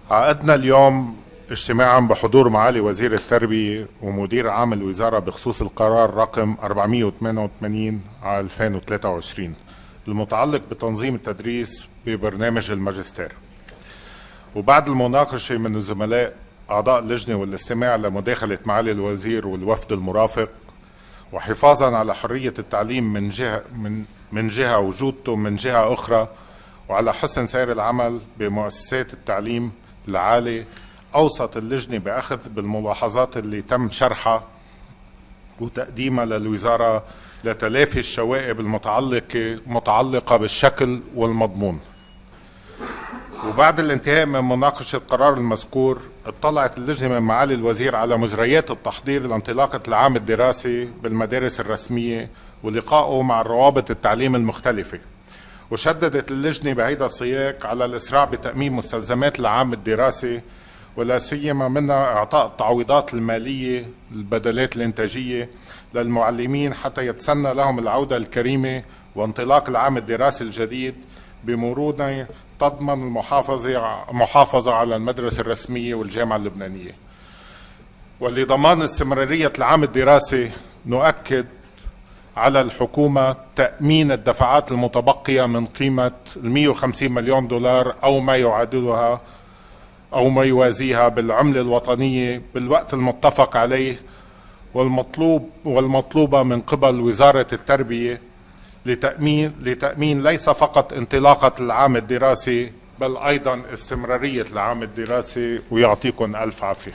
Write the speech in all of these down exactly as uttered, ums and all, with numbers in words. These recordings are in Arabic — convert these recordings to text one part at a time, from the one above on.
عقدنا اليوم اجتماعا بحضور معالي وزير التربية ومدير عام الوزارة بخصوص القرار رقم أربعمئة وثمانية وثمانين على ألفين وثلاثة وعشرين المتعلق بتنظيم التدريس ببرنامج الماجستير. وبعد المناقشة من الزملاء أعضاء اللجنة والاستماع لمداخلة معالي الوزير والوفد المرافق، وحفاظا على حرية التعليم من جهة من من جهة وجودته من جهة أخرى، وعلى حسن سير العمل بمؤسسات التعليم العالي، أوصت اللجنة بأخذ بالملاحظات اللي تم شرحها وتقديمها للوزارة لتلافي الشوائب المتعلقة متعلقة بالشكل والمضمون. وبعد الانتهاء من مناقشة القرار المذكور، اطلعت اللجنة من معالي الوزير على مجريات التحضير لانطلاقة العام الدراسي بالمدارس الرسمية ولقائه مع روابط التعليم المختلفة. وشددت اللجنة بهيدا السياق على الإسراع بتأمين مستلزمات العام الدراسي، ولا سيما منها إعطاء التعويضات المالية البدلات الإنتاجية للمعلمين حتى يتسنى لهم العودة الكريمة وانطلاق العام الدراسي الجديد بمرونة تضمن المحافظة محافظة على المدرسة الرسمية والجامعة اللبنانية. ولضمان استمرارية العام الدراسي نؤكد على الحكومة تأمين الدفعات المتبقية من قيمة مئة وخمسين مليون دولار أو ما يعادلها أو ما يوازيها بالعملة الوطنية بالوقت المتفق عليه والمطلوب والمطلوبة من قبل وزارة التربية لتأمين لتأمين ليس فقط انطلاقة العام الدراسي بل أيضا استمرارية العام الدراسي. ويعطيكم ألف عافية.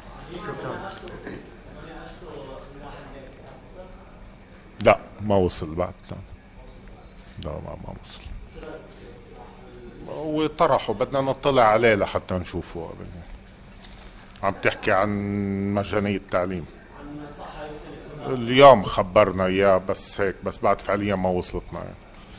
لا ما وصل بعد. لا ما ما وصل. وطرحوا بدنا نطلع عليه لحتى نشوفه. عم تحكي عن مجانية التعليم. اليوم خبرنا اياه بس هيك، بس بعد فعليا ما وصلتنا يعني.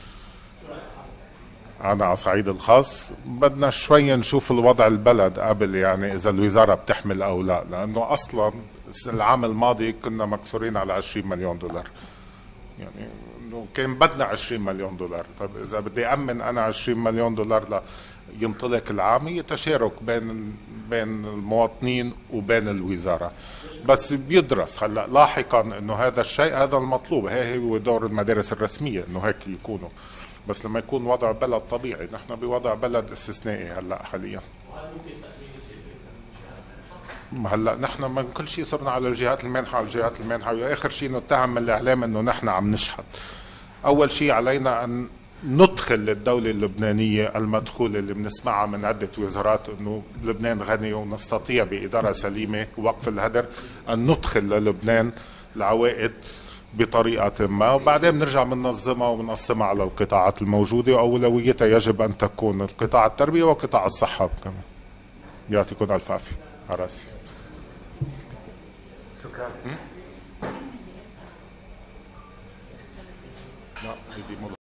أنا على صعيد الخاص بدنا شوي نشوف الوضع البلد قبل يعني إذا الوزارة بتحمل أو لا، لأنه أصلا العام الماضي كنا مكسورين على عشرين مليون دولار، يعني إنه كان بدنا عشرين مليون دولار. طيب إذا بدي أمن أنا عشرين مليون دولار لينطلق العام، هي تشارك بين بين المواطنين وبين الوزارة، بس بيدرس هلا لاحقا إنه هذا الشيء هذا المطلوب. هي هو دور المدارس الرسمية إنه هيك يكونوا، بس لما يكون وضع بلد طبيعي. نحن بوضع بلد استثنائي هلا حاليا. هلا نحن من كل شيء صرنا على الجهات المانحه على الجهات المانحه، واخر شيء نتهم من الاعلام انه نحن عم نشحت. اول شيء علينا ان ندخل للدوله اللبنانيه المدخول اللي بنسمعها من عده وزارات انه لبنان غني ونستطيع باداره سليمه ووقف الهدر ان ندخل للبنان العوائد بطريقة ما، وبعدين بنرجع بننظمها وبنقسمها على القطاعات الموجودة، وأولويتها يجب أن تكون القطاع التربية وقطاع الصحة كمان. يعطيكم ألف عافية. على راسي. شكرا. لا